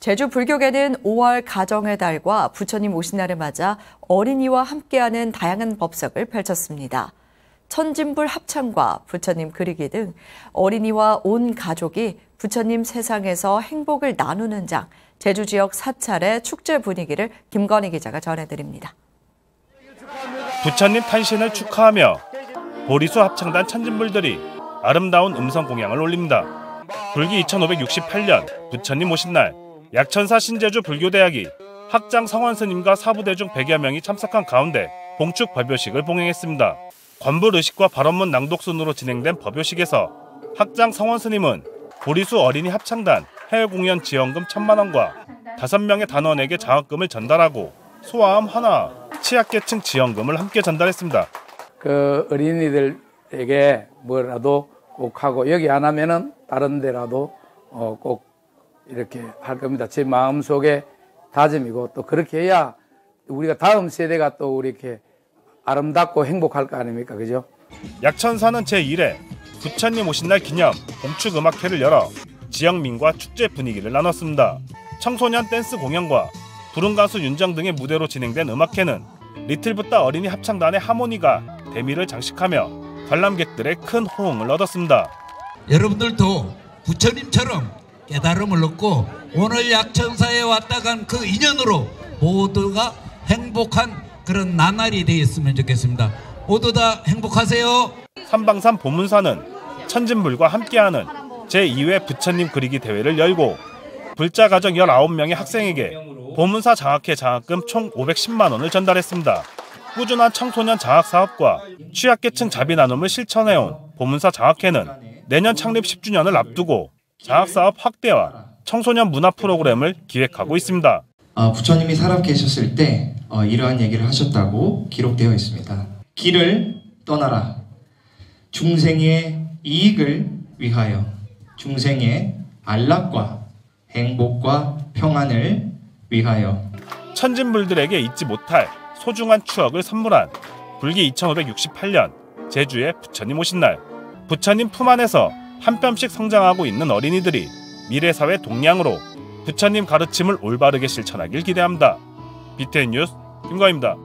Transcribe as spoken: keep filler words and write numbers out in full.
제주 불교계는 오월 가정의 달과 부처님 오신 날을 맞아 어린이와 함께하는 다양한 법석을 펼쳤습니다. 천진불 합창과 부처님 그리기 등 어린이와 온 가족이 부처님 세상에서 행복을 나누는 장, 제주 지역 사찰의 축제 분위기를 김건희 기자가 전해드립니다. 부처님 탄신을 축하하며 보리수 합창단 천진불들이 아름다운 음성 공양을 올립니다. 불기 이천오백육십팔 년 부처님 오신 날 약천사 신제주 불교대학이 학장 성원 스님과 사부대중 백여 명이 참석한 가운데 봉축 법요식을 봉행했습니다. 관불 의식과 발언문 낭독 순으로 진행된 법요식에서 학장 성원 스님은 보리수 어린이 합창단 해외 공연 지원금 천만 원과 다섯 명의 단원에게 장학금을 전달하고 소아암 하나 취약계층 지원금을 함께 전달했습니다. 그 어린이들에게 뭐라도 꼭 하고 여기 안 하면은 다른 데라도 어 꼭 이렇게 할 겁니다. 제 마음속에 다짐이고 또 그렇게 해야 우리가 다음 세대가 또 이렇게 아름답고 행복할 거 아닙니까? 그죠? 약천사는 제일 회 부처님 오신 날 기념 봉축음악회를 열어 지역민과 축제 분위기를 나눴습니다. 청소년 댄스 공연과 부른 가수 윤정 등의 무대로 진행된 음악회는 리틀붓다 어린이 합창단의 하모니가 대미를 장식하며 관람객들의 큰 호응을 얻었습니다. 여러분들도 부처님처럼 깨달음을 얻고 오늘 약천사에 왔다 간 그 인연으로 모두가 행복한 그런 나날이 되었으면 좋겠습니다. 모두 다 행복하세요. 삼방산 보문사는 천진불과 함께하는 제이 회 부처님 그리기 대회를 열고 불자 가정 열아홉 명의 학생에게 보문사 장학회 장학금 총 오백십만 원을 전달했습니다. 꾸준한 청소년 장학사업과 취약계층 자비 나눔을 실천해온 보문사 장학회는 내년 창립 십 주년을 앞두고 장학사업 확대와 청소년 문화 프로그램을 기획하고 있습니다. 어, 부처님이 살아 계셨을 때 어, 이러한 얘기를 하셨다고 기록되어 있습니다. 길을 떠나라. 중생의 이익을 위하여 중생의 안락과 행복과 평안을 위하여 천진불들에게 잊지 못할 소중한 추억을 선물한 불기 이천오백육십팔 년 제주의 부처님 오신 날. 부처님 품 안에서 한 뼘씩 성장하고 있는 어린이들이 미래사회 동량으로 부처님 가르침을 올바르게 실천하길 기대합니다. 비티엔 뉴스 김광희입니다.